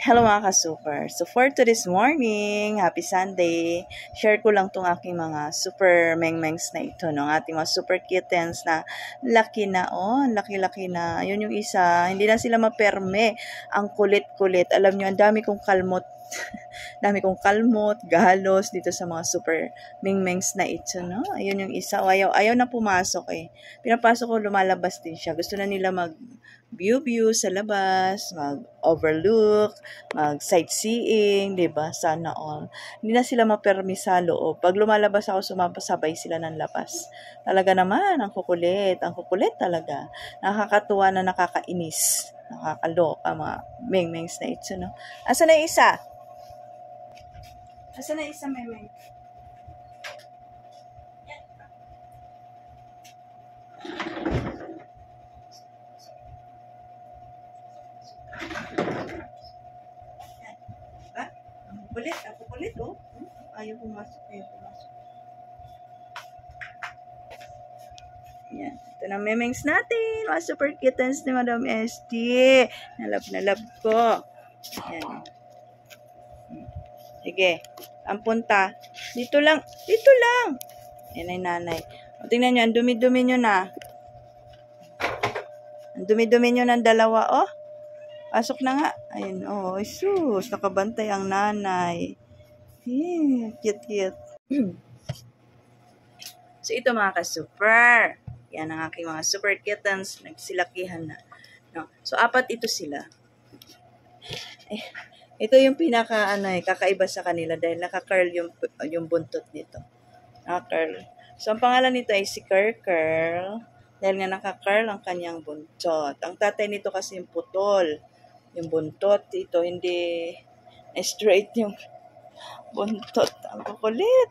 Hello mga ka-super. So for today's morning, happy Sunday, share ko lang tong aking mga super mengmengs na ito, no? Ating mga super kittens na laki na, laki-laki na. Yun yung isa, hindi na sila maperme. Ang kulit-kulit. Alam nyo, ang dami kong kalmot. Dami kong kalmot, galos dito sa mga super mingmengs na ito, no? Ayun yung isa. Ayaw na pumasok eh. Pinapasok ko, lumalabas din siya. Gusto na nila mag-view sa labas, mag-overlook, mag-sightseeing, diba? Sana all. Hindi na sila mapermi sa loob. Pag lumalabas ako, sumapasabay sila ng labas. Talaga naman, ang kukulit talaga. Nakakatuwa na nakakainis. Nakakaloka, mga mingmengs na ito, no? Asa na yung isa? Asa na isa, Memeng? Ba? Ako kulit, oh. Ayaw pumasok. Yan. Ito na memengs natin. Mga super kittens ni Madam ST. Na love ko. Yan. Sige. Ang punta. Dito lang. Yan ay nanay. O, tingnan nyo. Ang dumi-dumi nyo na. Ang dumi-dumi nyo ng dalawa, oh. Pasok na nga. Ayun, oh. Sus. Nakabantay ang nanay. Cute. So, ito mga ka-super. Yan ang aking mga super kittens. Nagsilakihan na. No? So, 4 ito sila. Ito yung kakaiba sa kanila dahil naka-curl yung buntot nito. Naka-curl. So, ang pangalan nito ay si Curl. Dahil nga naka-curl ang kanyang buntot. Ang tatay nito kasi yung putol. Yung buntot. Ito hindi straight yung buntot. Ang kukulit.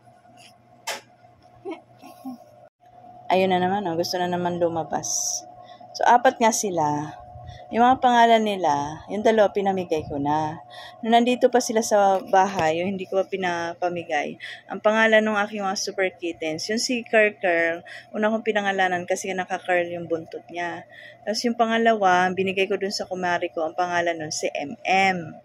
Ayun na naman, gusto na naman lumabas. So, 4 nga sila. Yung mga pangalan nila, yung 2 pinamigay ko na. Nung nandito pa sila sa bahay, yung hindi ko pa pinapamigay, ang pangalan ng aking mga super kittens, yung si Curl, una kong pinangalanan kasi naka-curl yung buntot niya. Tapos yung pangalawa, binigay ko dun sa kumari ko, ang pangalan nun si MM.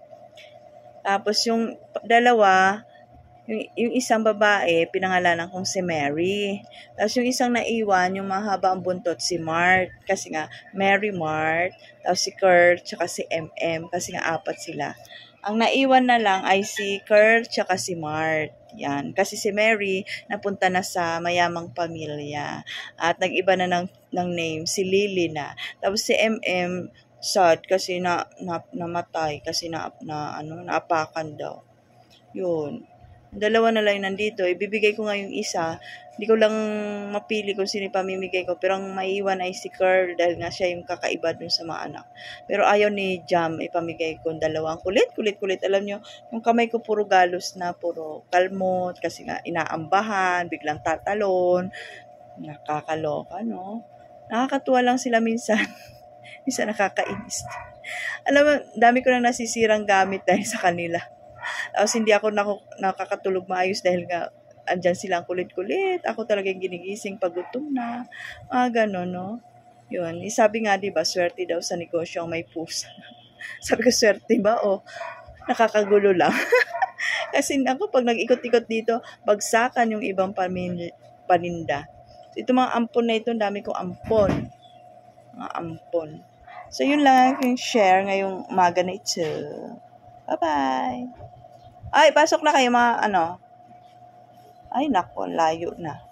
Tapos yung dalawa, yung isang babae, pinangalanan kong si Mary. Tapos yung isang naiwan, yung mahaba ang buntot, si Mart. Kasi nga, Mary Mart. Tapos si Kurt, tsaka si MM. Kasi nga, 4 sila. Ang naiwan na lang ay si Kurt, tsaka si Mart. Yan. Kasi si Mary, napunta na sa mayamang pamilya. At nag-iba na ng name, si Lily na. Tapos si MM, sad kasi namatay. Kasi naapakan daw. Yun. 2 na lang nandito. Ibibigay ko nga yung isa. Hindi ko lang mapili kung sino pamimigay ko. Pero ang maiwan ay si Curl dahil nga siya yung kakaiba dun sa mga anak. Pero ayaw ni Jam ipamigay ko 2. Ang kulit. Alam nyo, yung kamay ko puro galos na, puro kalmot. Kasi nga inaambahan, biglang tatalon. Nakakaloka, no? Nakakatuwa lang sila minsan. Minsan nakakainis. Alam mo, dami ko na nasisirang gamit dahil sa kanila. Tapos hindi ako nakakatulog maayos dahil nga andyan silang kulit-kulit. Ako talaga yung ginigising pag gutom na. Ganon, no? Yun. Sabi nga, diba, swerte daw sa negosyo ang may pusa. Sabi ko, swerte ba? O, nakakagulo lang. Kasi ako, pag nag-ikot-ikot dito, bagsakan yung ibang paninda. So, ito mga ampon na ito, dami kong ampon. Mga ampon. So, yun lang yung share ngayong umaga na ito. Bye-bye! Ay, pasok na kayo mga Ay, nako, layo na.